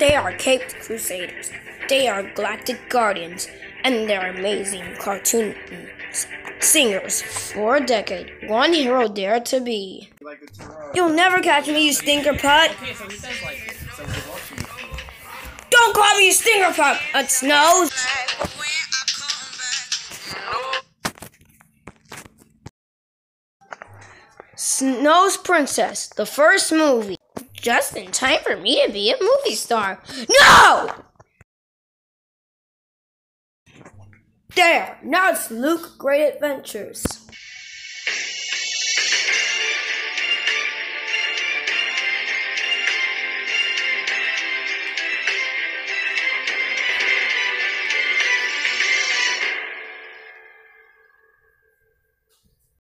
They are Caped Crusaders. They are Galactic Guardians, and they're amazing cartoon singers. For a decade, one hero dared to be. You'll never catch me, you stinker putt. Okay, so he says like, so we're watching it. Don't call me a stinker putt. It snows. Snow's Princess, the first movie. Just in time for me to be a movie star. No! There, now it's Luke Great Adventures.